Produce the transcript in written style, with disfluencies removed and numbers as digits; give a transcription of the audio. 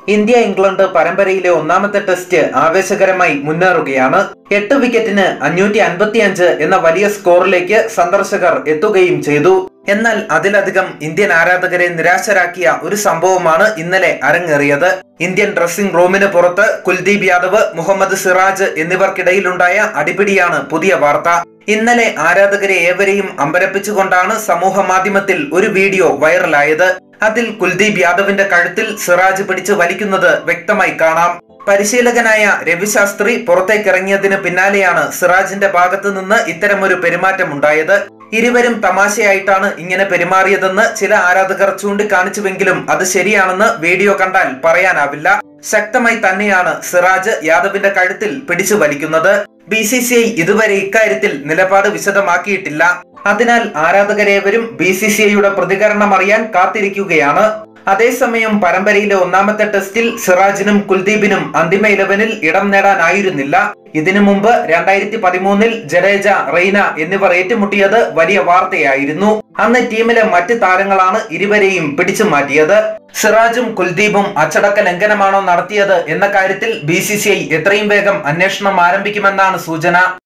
India England പരമ്പരയിലെ ഒന്നാമത്തെ test ആവേശകരമായി മുന്നേറുകയാണ്. 8 വിക്കറ്റിന് 555 എന്ന വലിയ സ്കോറിലേക്ക് സന്ദർശകർ എത്തുകയും ചെയ്തു. എന്നാൽ അതിലധികം ഇന്ത്യൻ ആരാധകരെ നിരാശരാക്കിയ ഒരു സംഭവമാണ് ഇന്നലെ അരങ്ങേറിയത്. ഇന്ത്യൻ ഡ്രസ്സിംഗ് റൂമിന് പുറത്ത് കുൽദീപ് യാദവ്, മുഹമ്മദ് സിറാജ് എന്നിവർക്കിടയിലുണ്ടായ അടിപിടിയാണ് പുതിയ വാർത്ത. ഇന്നലെ ആരാധകരെ ഏവരെയും അമ്പരപ്പിച്ചുകൊണ്ടാണ് സമൂഹ മാധ്യമത്തിൽ ഒരു വീഡിയോ വൈറലായത്. അതിൽ കുൽദീപ് യാദവിന്റെ കഴുത്തിൽ സിറാജ് പിടിച്ച് വലിക്കുന്നത് വ്യക്തമായി കാണാം. പരിശീലകനായ രവിശാസ്ത്രി പുറത്തേക്കിറങ്ങിയതിന് പിന്നാലെയാണ് സിറാജിന്റെ ഭാഗത്തു നിന്ന് ഇത്തരമൊരു പെരുമാറ്റമുണ്ടായത്. ഇരുവരും തമാശയായിട്ടാണ് ഇങ്ങനെ പെരുമാറിയതെന്ന് ചില ആരാധകർ ചൂണ്ടിക്കാണിച്ചുവെങ്കിലും അത് ശരിയാണെന്ന് വീഡിയോ കണ്ടാൽ പറയാനാവില്ല. ശക്തമായി തന്നെയാണ് സിറാജ് യാദവിന്റെ കഴുത്തിൽ പിടിച്ചു വലിക്കുന്നത്. BCCI ഇതുവരെ ഇക്കാര്യത്തിൽ നിലപാട് വിശദമാക്കിയിട്ടില്ല. അതിനാൽ ആരാധകരേവരും BCCIയുടെ പ്രതികരണം അറിയാൻ കാത്തിരിക്കുകയാണ്. അതേസമയം പരമ്പരയിലെ ഒന്നാമത്തെ ടെസ്റ്റിൽ സിറാജിനും കുൽദീപിനും അന്തിമ 11-ൽ ഇടം നേടാനായിരുന്നില്ല. ഇതിനു മുമ്പ് 2013-ൽ ജഡേജ, റെയ്ന എന്നിവർ ഏറ്റുമുട്ടിയത് വലിയ വാർത്തയായിരുന്നു. അന്ന് ടീമിലെ മറ്റ് താരങ്ങളാണ് ഇരുവരെയും പിടിച്ചു മാറ്റിയത്. സിറാജും കുൽദീപും അച്ചടക്ക ലംഘനമാണോ നടത്തിയത് എന്ന കാര്യത്തിൽ BCCI എത്രയും വേഗം അന്വേഷണം ആരംഭിക്കുമെന്നാണ് സൂചന.